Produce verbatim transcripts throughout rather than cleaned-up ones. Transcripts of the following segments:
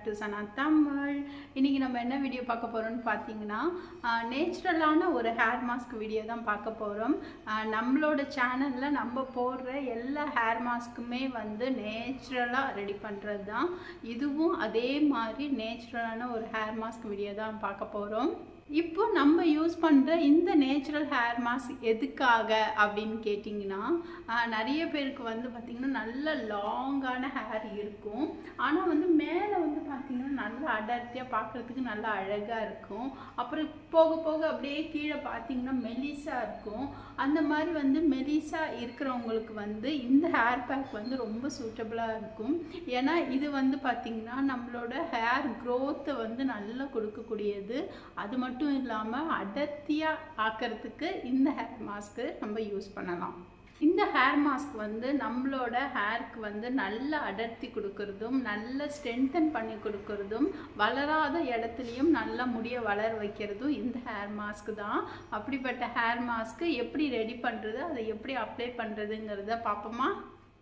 to Sana Tamil. இன்னைக்கு நம்ம என்ன வீடியோ பார்க்க போறோம்னு பாத்தீங்கன்னா நேச்சுரலான ஒரு ஹேர் மாஸ்க் வீடியோ தான் பார்க்க போறோம். நம்மளோட சேனல்ல நம்ம போடுற எல்லா ஹேர் மாஸ்க்குமே வந்து நேச்சுரலா ரெடி பண்றது தான். இதுவும் அதே மாதிரி நேச்சுரலான ஒரு ஹேர் மாஸ்க் வீடியோ தான் பார்க்க போறோம். இப்போ நம்ம யூஸ் பண்ணுற இந்த நேச்சுரல் ஹேர் மாஸ்க் எதுக்காக அப்படின்னு கேட்டிங்கன்னா, நிறைய பேருக்கு வந்து பார்த்திங்கன்னா நல்ல லாங்கான ஹேர் இருக்கும். ஆனால் வந்து மேலே வந்து பார்த்திங்கன்னா நல்லா அடர்த்தியாக பார்க்குறதுக்கு நல்லா அழகாக இருக்கும். அப்புறம் போக போக அப்படியே கீழே பார்த்திங்கன்னா மெலிசாக இருக்கும். அந்த மாதிரி வந்து மெலிசாக இருக்கிறவங்களுக்கு வந்து இந்த ஹேர் பேக் வந்து ரொம்ப சூட்டபுளாக இருக்கும். ஏன்னா இது வந்து பார்த்திங்கன்னா நம்மளோட ஹேர் க்ரோத்தை வந்து நல்லா கொடுக்கக்கூடியது. அது மட்டும் மட்டும் இல்லாமல் அடர்த்தியாக ஆக்கிறதுக்கு இந்த ஹேர் மாஸ்க்கு நம்ம யூஸ் பண்ணலாம். இந்த ஹேர் மாஸ்க் வந்து நம்மளோட ஹேருக்கு வந்து நல்ல அடர்த்தி கொடுக்கறதும் நல்ல ஸ்ட்ரென்தன் பண்ணி கொடுக்கறதும் வளராத இடத்துலையும் நல்லா முடிய வளர வைக்கிறதும் இந்த ஹேர் மாஸ்க் தான். அப்படிப்பட்ட ஹேர் மாஸ்க்கு எப்படி ரெடி பண்ணுறது, அதை எப்படி அப்ளை பண்ணுறதுங்கிறத பார்ப்போமா?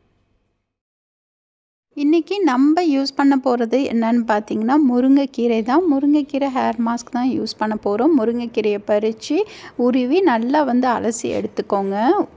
இன்றைக்கி நம்ம யூஸ் பண்ண போகிறது என்னன்னு பார்த்தீங்கன்னா முருங்கைக்கீரை தான். முருங்கைக்கீரை ஹேர் மாஸ்க் தான் யூஸ் பண்ண போகிறோம். முருங்கைக்கீரையை பறித்து உருவி நல்லா வந்து அலசி எடுத்துக்கோங்க.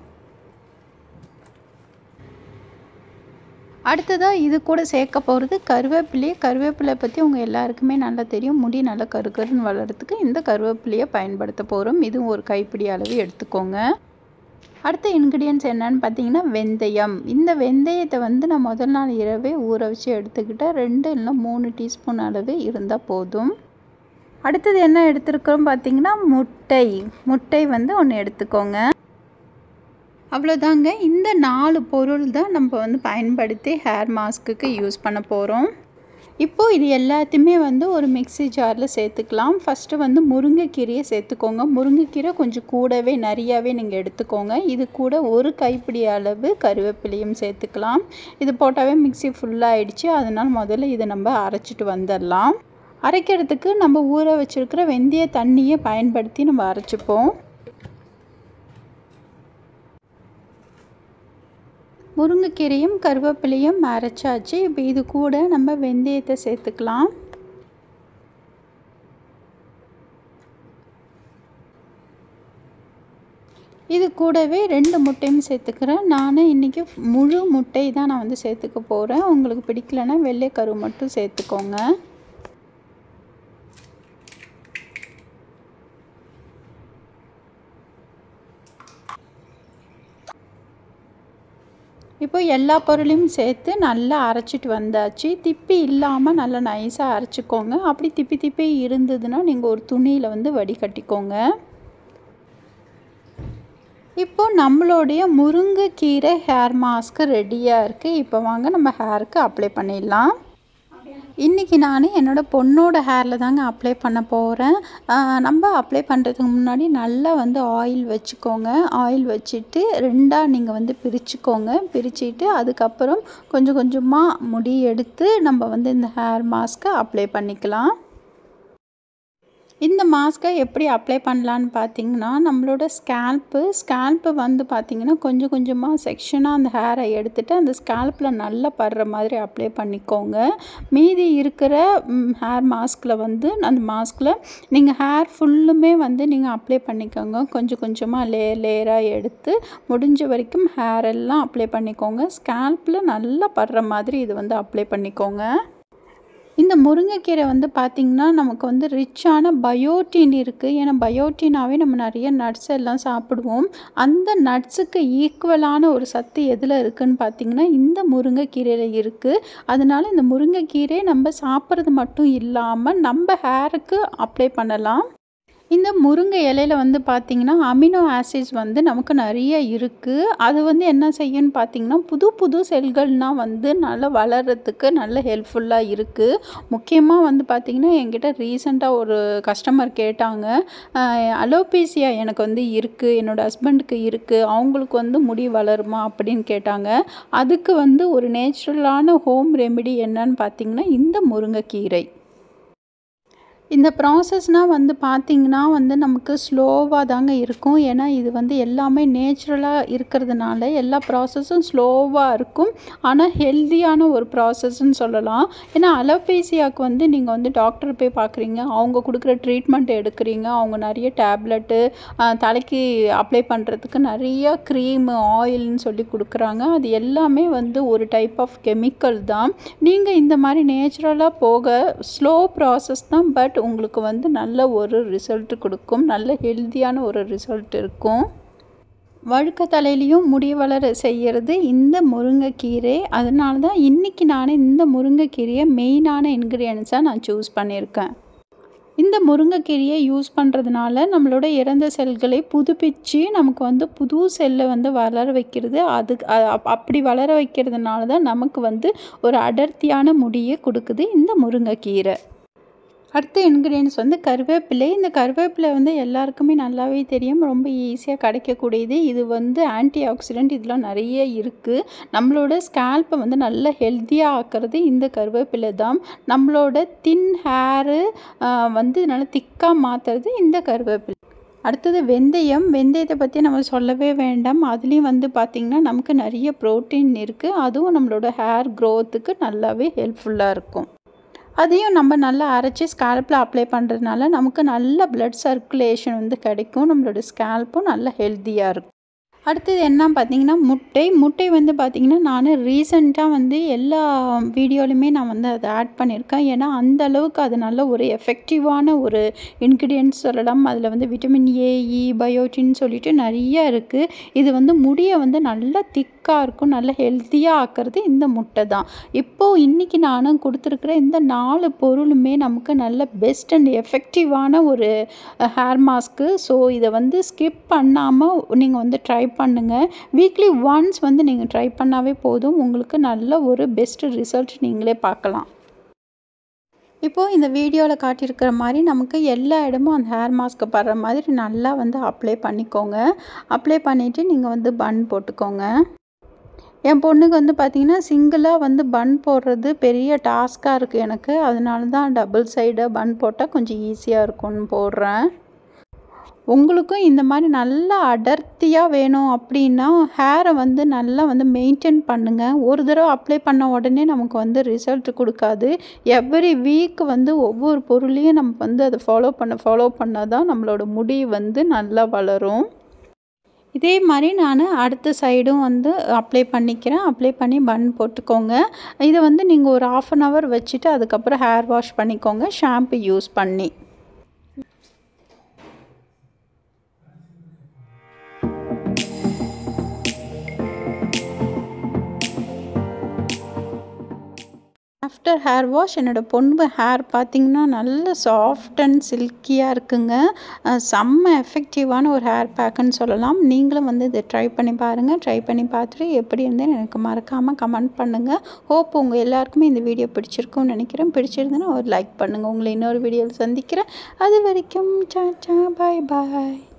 அடுத்ததாக இது கூட சேர்க்க போகிறது கருவேப்பிலையை. கருவேப்பிலை பற்றி உங்கள் எல்லாருக்குமே நல்லா தெரியும். முடி நல்லா கருக்கருன்னு வளர்கிறதுக்கு இந்த கருவேப்பிலையை பயன்படுத்த போகிறோம். இதுவும் ஒரு கைப்பிடி அளவு எடுத்துக்கோங்க. அடுத்த இன்க்ரீடியன்ட்ஸ் என்னன்னு பார்த்தீங்கன்னா வெந்தயம். இந்த வெந்தயத்தை வந்து நான் முதல் நாள் இரவே ஊற வச்சு எடுத்துக்கிட்டேன். ரெண்டு இல்லை மூணு டீஸ்பூன் அளவு இருந்தால் போதும். அடுத்தது என்ன எடுத்துருக்கிறோம் பார்த்தீங்கன்னா முட்டை. முட்டை வந்து ஒன்று எடுத்துக்கோங்க. அவ்வளோதாங்க. இந்த நாலு பொருள் தான் நம்ம வந்து பயன்படுத்தி ஹேர் மாஸ்க்குக்கு யூஸ் பண்ண போகிறோம். இப்போது இது எல்லாத்தையுமே வந்து ஒரு மிக்ஸி ஜாரில் சேர்த்துக்கலாம். ஃபஸ்ட்டு வந்து முருங்கைக்கீரையை சேர்த்துக்கோங்க. முருங்கைக்கீரை கொஞ்சம் கூடவே நிறையாவே நீங்கள் எடுத்துக்கோங்க. இது கூட ஒரு கைப்பிடி அளவு கருவேப்பிலையும் சேர்த்துக்கலாம். இது போட்டாவே மிக்ஸி ஃபுல்லாக ஆகிடுச்சு. அதனால் முதல்ல இதை நம்ம அரைச்சிட்டு வந்துடலாம். அரைக்கிறதுக்கு நம்ம ஊற வச்சுருக்கிற வெந்தய தண்ணியை பயன்படுத்தி நம்ம அரைச்சிப்போம். முருங்கைக்கீரையும் கருவேப்பிலையும் அரைச்சாச்சு. இப்போ இது கூட நம்ம வெந்தயத்தை சேர்த்துக்கலாம். இது கூடவே ரெண்டு முட்டையும் சேர்த்துக்கிறேன். நான் இன்றைக்கி முழு முட்டை தான் நான் வந்து சேர்த்துக்க போகிறேன். உங்களுக்கு பிடிக்கலைன்னா வெள்ளை கரு மட்டும் சேர்த்துக்கோங்க. இப்போ எல்லா பொருளையும் சேர்த்து நல்லா அரைச்சிட்டு வந்தாச்சு. திப்பி இல்லாமல் நல்லா நைஸாக அரைச்சிக்கோங்க. அப்படி திப்பி திப்பி இருந்ததுன்னா நீங்கள் ஒரு துணியில் வந்து வடிகட்டிக்கோங்க. இப்போ நம்மளுடைய முருங்கைக்கீரை ஹேர் மாஸ்க்கு ரெடியாக இருக்குது. இப்போ வாங்க நம்ம ஹேருக்கு அப்ளை பண்ணிடலாம். இன்றைக்கி நான் என்னோடய பொண்ணோட ஹேரில் தாங்க அப்ளை பண்ண போகிறேன். நம்ம அப்ளை பண்ணுறதுக்கு முன்னாடி நல்லா வந்து ஆயில் வச்சுக்கோங்க. ஆயில் வச்சுட்டு ரெண்டாக நீங்கள் வந்து பிரிச்சுக்கோங்க. பிரிச்சுட்டு அதுக்கப்புறம் கொஞ்சம் கொஞ்சமாக முடி எடுத்து நம்ம வந்து இந்த ஹேர் மாஸ்க்கை அப்ளை பண்ணிக்கலாம். இந்த மாஸ்க்கை எப்படி அப்ளை பண்ணலான்னு பார்த்தீங்கன்னா நம்மளோட ஸ்கேல்ப்பு ஸ்கேல்ப்பு வந்து பார்த்திங்கன்னா கொஞ்சம் கொஞ்சமாக செக்ஷனாக அந்த ஹேரை எடுத்துகிட்டு அந்த ஸ்கேல்ப்பில் நல்லா படுற மாதிரி அப்ளை பண்ணிக்கோங்க. மீதி இருக்கிற ஹேர் மாஸ்கில் வந்து அந்த மாஸ்கில் நீங்கள் ஹேர் ஃபுல்லுமே வந்து நீங்கள் அப்ளை பண்ணிக்கோங்க. கொஞ்சம் கொஞ்சமாக லேயர் லேயராக எடுத்து முடிஞ்ச வரைக்கும் ஹேர் எல்லாம் அப்ளை பண்ணிக்கோங்க. ஸ்கேல்ப்பில் நல்லா படுற மாதிரி இது வந்து அப்ளை பண்ணிக்கோங்க. இந்த முருங்கைக்கீரை வந்து பார்த்திங்கன்னா நமக்கு வந்து ரிச்சான பயோட்டின் இருக்குது. ஏன்னா பயோட்டினாவே நம்ம நிறைய நட்ஸ் எல்லாம் சாப்பிடுவோம். அந்த நட்ஸுக்கு ஈக்குவலான ஒரு சத்து எதில் இருக்குதுன்னு பார்த்திங்கன்னா இந்த முருங்கைக்கீரையில் இருக்குது. அதனால் இந்த முருங்கைக்கீரை நம்ம சாப்பிட்றது மட்டும் இல்லாமல் நம்ம ஹேருக்கு அப்ளை பண்ணலாம். இந்த முருங்கை இலையில் வந்து பார்த்திங்கன்னா அமினோ ஆசிட்ஸ் வந்து நமக்கு நிறைய இருக்குது. அது வந்து என்ன செய்யும்னு பார்த்திங்கன்னா புது புது செல்கள்னால் வந்து நல்லா வளர்கிறதுக்கு நல்ல ஹெல்ப்ஃபுல்லாக இருக்குது. முக்கியமாக வந்து பார்த்திங்கன்னா என்கிட்ட ரீசெண்டாக ஒரு கஸ்டமர் கேட்டாங்க, அலோபேசியா எனக்கு வந்து இருக்குது, என்னோடய ஹஸ்பண்டுக்கு இருக்குது, அவங்களுக்கு வந்து முடி வளருமா அப்படின்னு கேட்டாங்க. அதுக்கு வந்து ஒரு நேச்சுரலான ஹோம் ரெமெடி என்னன்னு பார்த்திங்கன்னா இந்த முருங்கைக்கீரை. இந்த ப்ராசஸ்னால் வந்து பார்த்திங்கன்னா வந்து நமக்கு ஸ்லோவாக தாங்க இருக்கும். ஏன்னா இது வந்து எல்லாமே நேச்சுரலாக இருக்கிறதுனால எல்லா ப்ராசஸும் ஸ்லோவாக இருக்கும். ஆனால் ஹெல்த்தியான ஒரு ப்ராசஸ்ன்னு சொல்லலாம். ஏன்னா அலோபேசியாவுக்கு வந்து நீங்கள் வந்து டாக்டர் போய் பார்க்குறீங்க, அவங்க கொடுக்குற ட்ரீட்மெண்ட் எடுக்கிறீங்க, அவங்க நிறைய டேப்லெட்டு தலைக்கு அப்ளை பண்ணுறதுக்கு நிறைய க்ரீமு ஆயில்னு சொல்லி கொடுக்குறாங்க. அது எல்லாமே வந்து ஒரு டைப் ஆஃப் கெமிக்கல் தான். நீங்கள் இந்த மாதிரி நேச்சுரலாக போக ஸ்லோ ப்ராசஸ் தான், பட் உங்களுக்கு வந்து நல்ல ஒரு ரிசல்ட் கொடுக்கும். நல்ல ஹெல்த்தியான ஒரு ரிசல்ட் இருக்கும். வழுக்க தலையிலையும் முடி வளர செய்கிறது இந்த முருங்கைக்கீரை. அதனால தான் இன்றைக்கி நான் இந்த முருங்கைக்கீரையை மெயினான இன்க்ரீடியன்ஸாக நான் சூஸ் பண்ணியிருக்கேன். இந்த முருங்கைக்கீரையை யூஸ் பண்ணுறதுனால நம்மளோட இறந்த செல்களை புதுப்பித்து நமக்கு வந்து புது செல்லை வந்து வளர வைக்கிறது. அதுக்கு அப்படி வளர வைக்கிறதுனால தான் நமக்கு வந்து ஒரு அடர்த்தியான முடியை கொடுக்குது இந்த முருங்கைக்கீரை. அடுத்த இன்க்ரீடியன்ஸ் வந்து கருவேப்பிலை. இந்த கருவேப்பிலை வந்து எல்லாருக்குமே நல்லாவே தெரியும், ரொம்ப ஈஸியாக கிடைக்கக்கூடியது. இது வந்து ஆன்டி ஆக்சிடென்ட் இதெல்லாம் நிறைய இருக்குது. நம்மளோட ஸ்கேல்ப்பை வந்து நல்ல ஹெல்த்தியாக ஆக்கிறது இந்த கருவேப்பிலை தான். நம்மளோட தின் ஹேரு வந்து நல்லா திக்காக மாற்றுறது இந்த கருவேப்பிலை. அடுத்தது வெந்தயம். வெந்தயத்தை பற்றி நம்ம சொல்லவே வேண்டாம். அதுலேயும் வந்து பார்த்திங்கன்னா நமக்கு நிறைய ப்ரோட்டீன் இருக்குது. அதுவும் நம்மளோட ஹேர் க்ரோத்துக்கு நல்லாவே ஹெல்ப்ஃபுல்லாக இருக்கும். அதையும் நம்ம நல்லா அரைச்சி ஸ்கேல்ப்பில் அப்ளை பண்ணுறதுனால நமக்கு நல்ல ப்ளட் சர்க்குலேஷன் வந்து கிடைக்கும். நம்மளோட ஸ்கேல்ப்பும் நல்ல ஹெல்த்தியாக இருக்கும். அடுத்தது என்ன பார்த்திங்கன்னா முட்டை. முட்டை வந்து பார்த்திங்கன்னா நான் ரீசெண்டாக வந்து எல்லா வீடியோலையுமே நான் வந்து அதை ஆட் பண்ணியிருக்கேன். ஏன்னா அந்த அளவுக்கு அது நல்ல ஒரு எஃபெக்டிவான ஒரு இன்க்ரீடியன்ட்ஸ் சொல்லலாம். அதில் வந்து விட்டமின் ஏ, இ, பயோட்டின் சொல்லிட்டு நிறைய இருக்குது. இது வந்து முடியை வந்து நல்லா திக்காக இருக்கும், நல்ல ஹெல்த்தியாக ஆக்கிறது இந்த முட்டை தான். இப்போது இன்றைக்கி நானும் கொடுத்துருக்குற இந்த நாலு பொருளுமே நமக்கு நல்ல பெஸ்ட் அண்ட் எஃபெக்டிவான ஒரு ஹேர் மாஸ்க்கு. ஸோ இதை வந்து ஸ்கிப் பண்ணாமல் நீங்கள் வந்து ட்ரை பண்ணுங்கள். வீக்லி ஒன்ஸ் வந்து நீங்கள் ட்ரை பண்ணாவே போதும், உங்களுக்கு நல்ல ஒரு பெஸ்ட் ரிசல்ட் நீங்களே பார்க்கலாம். இப்போது இந்த வீடியோவில் காட்டியிருக்கிற மாதிரி நமக்கு எல்லா இடமும் அந்த ஹேர் மாஸ்க்கு படுற மாதிரி நல்லா வந்து அப்ளை பண்ணிக்கோங்க. அப்ளை பண்ணிவிட்டு நீங்கள் வந்து பன் போட்டுக்கோங்க. என் பொண்ணுக்கு வந்து பார்த்திங்கன்னா சிங்கிளாக வந்து பன் போடுறது பெரிய டாஸ்க்காக இருக்குது எனக்கு. அதனால தான் டபுள் சைடாக பன் போட்டால் கொஞ்சம் ஈஸியாக இருக்கும்னு போடுறேன். உங்களுக்கும் இந்த மாதிரி நல்லா அடர்த்தியாக வேணும் அப்படின்னா ஹேரை வந்து நல்லா வந்து மெயின்டைன் பண்ணுங்கள். ஒரு தடவை அப்ளை பண்ண உடனே நமக்கு வந்து ரிசல்ட் கொடுக்காது. எவ்ரி வீக் வந்து ஒவ்வொரு பொருளையும் நம்ம வந்து அதை ஃபாலோ பண்ண ஃபாலோ பண்ணால் தான் நம்மளோட முடி வந்து நல்லா வளரும். இதே மாதிரி நான் அடுத்த சைடும் வந்து அப்ளை பண்ணிக்கிறேன். அப்ளை பண்ணி பன் போட்டுக்கோங்க. இதை வந்து நீங்கள் ஒரு ஆஃப் அன் ஹவர் வச்சுட்டு அதுக்கப்புறம் ஹேர் வாஷ் பண்ணிக்கோங்க ஷாம்பு யூஸ் பண்ணி. ஆஃப்டர் ஹேர் வாஷ் என்னோடய பொண்ணு ஹேர் பார்த்திங்கன்னா நல்ல சாஃப்ட் அண்ட் சில்கியாக இருக்குங்க. செம்ம எஃபெக்டிவான ஒரு ஹேர் பேக்குன்னு சொல்லலாம். நீங்களும் வந்து இதை ட்ரை பண்ணி பாருங்கள். ட்ரை பண்ணி பார்த்துட்டு எப்படி இருந்தேன்னு எனக்கு மறக்காமல் கமெண்ட் பண்ணுங்கள். ஹோப் உங்கள் எல்லாருக்குமே இந்த வீடியோ பிடிச்சிருக்கும்னு நினைக்கிறேன். பிடிச்சிருந்தேன்னா ஒரு லைக் பண்ணுங்கள். உங்களை இன்னொரு வீடியோவில் சந்திக்கிறேன். அது வரைக்கும் சா சா பாய் பாய்.